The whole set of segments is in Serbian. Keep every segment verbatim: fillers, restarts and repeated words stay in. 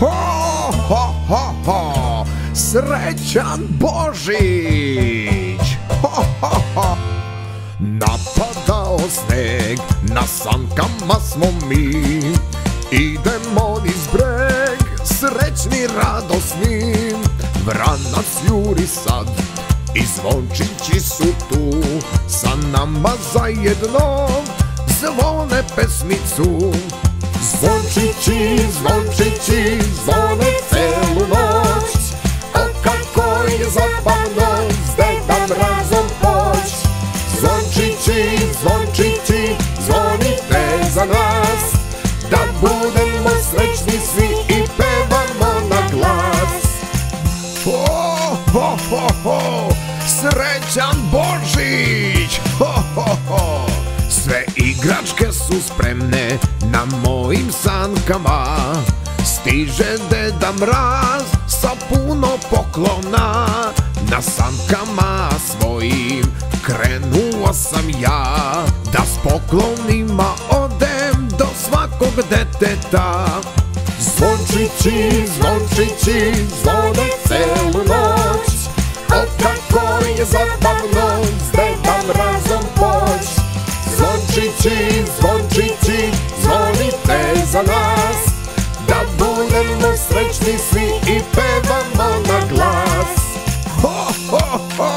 Ho, ho, ho, ho, srećan Božić! Ho, ho, ho. Napadao sneg, na sankama smo mi, idemo niz breg, srećni, radosni. Vranac juri sad i zvončići su tu, sa nama zajedno zvone pesmicu. Zvončići, zvončići, zvone celu noć, o kako je zabavno s Deda Mrazom poć. Zvončići, zvončići, zvonite za nas, da budemo srećni svi i pevamo na glas. Ho, ho, ho, ho, srećan Božić! Ho, ho, ho. Sve igračke su spremne na mojim sankama, stiže Deda Mraz sa puno poklona. Na sankama svojim krenuo sam ja, da s poklonima odem do svakog deteta. Zvončići, zvončići, zvone celu noć, o kako je zabavno s Deda Mrazom poć. Zvončići, zvončići, zvonite za nas, da budemo srećni svi i pevamo na glas. Ho, ho, ho!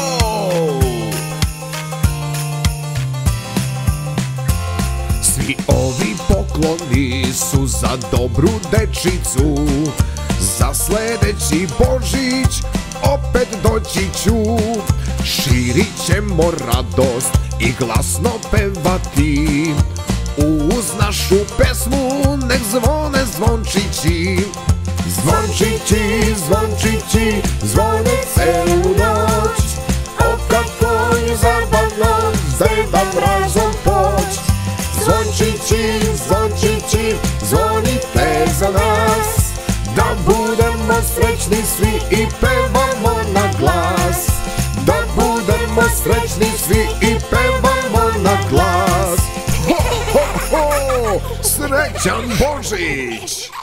Svi ovi pokloni su za dobru dečicu, za sledeći Božić opet doći ću. Širit ćemo radost i glasno pevati, uz našu pesmu nek zvone zvončići. Zvončići, zvončići, zvone celu noć, o kako je zabavno s Dedom Mrazom poć. Zvončići, zvončići, zvonite za nas, da budemo srećni svi i pevamo na glas. Da budemo srećni svi i pevamo na glas. Ho, ho, ho, srećan Božić!